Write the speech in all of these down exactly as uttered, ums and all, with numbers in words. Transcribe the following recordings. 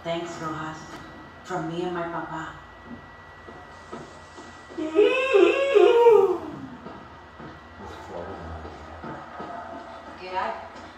Thanks, Rojas. From me and my papa. ¿Qué hay?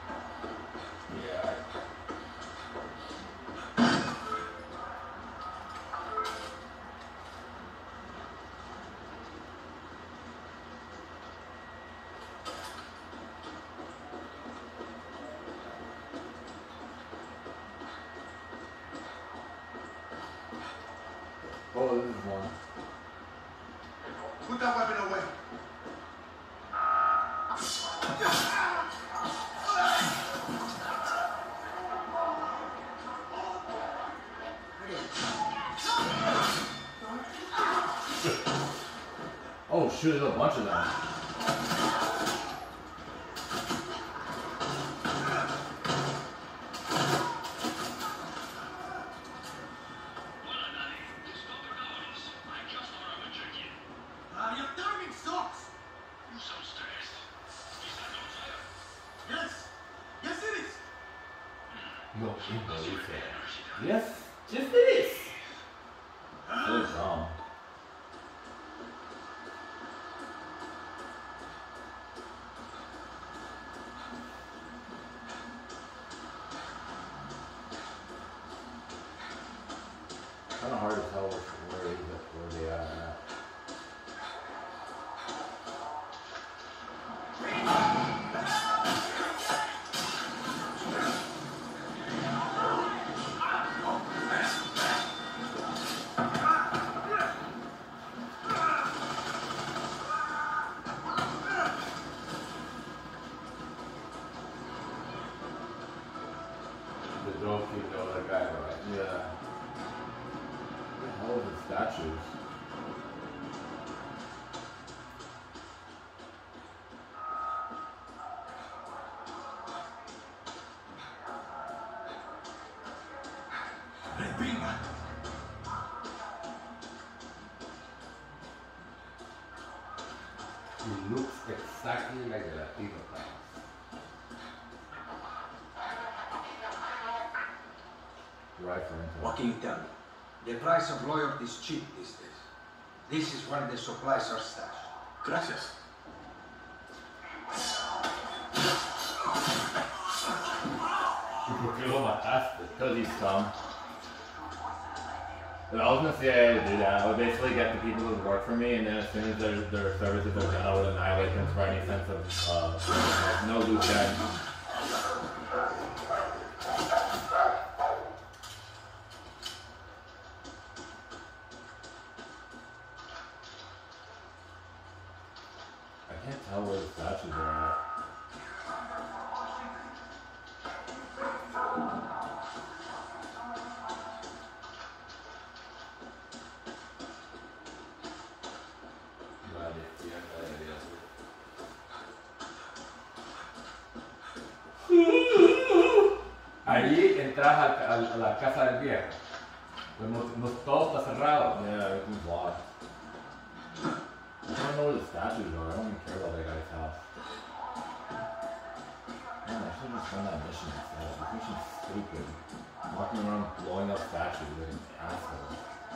Oh, this is one. Put that weapon away. Oh shoot, there's a bunch of them. No, yes, just this. So dumb. Kind of hard to tell where, where, where they are at. The dope kick, the other guy, right? Yeah. What the hell are the statues? He looks exactly like the Latino guy. Right for him. What can you tell me? The price of loyalty is cheap these days. This is where the supplies are stashed. Gracias. ¿Por qué lo mataste? Because he's dumb. But I was gonna say I would do that. I would basically get the people who would work for me, and then as soon as their, their services are done, I would annihilate them for any sense of uh, no loose ends. I can't tell where the statues are at. Ahí entras a, a, a la casa del viejo. No, no, todo está cerrado. Yeah, everything's locked. I don't know where the statues are. I don't even care about that guy's house. Man, I should have just done that mission instead. This mission's stupid. Walking around blowing up statues like an asshole.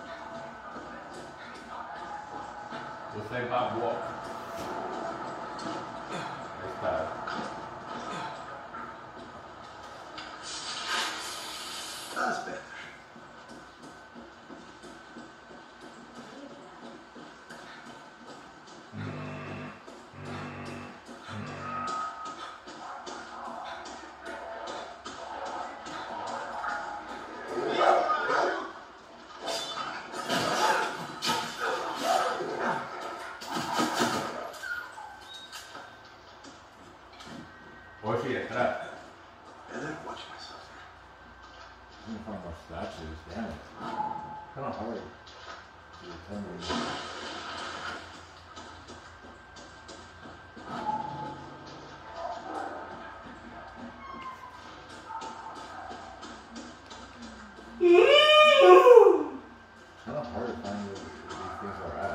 We'll say Bob walk. Nice path. That's better. Or she atrás. Better watch myself. I'm gonna find more statues. Damn it. Kind of hard. To determine. Kind of hard to find where these things are at.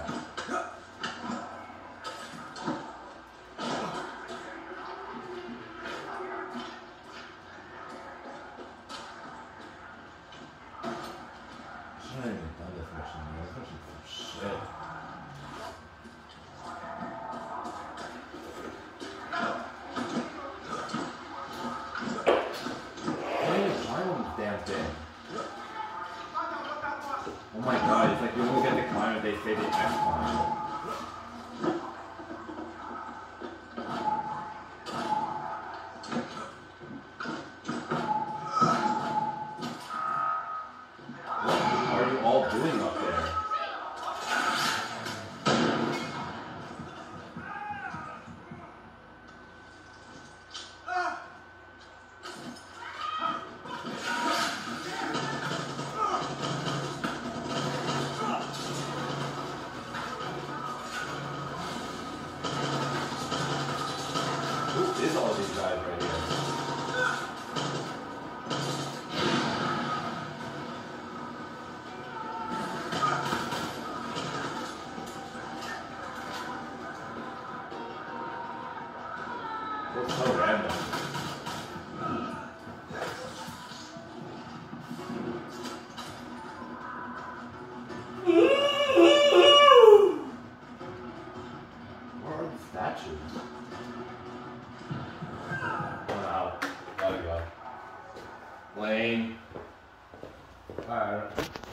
It's so random. Where are the statues? Wow. Gotta go. Lame. Alright.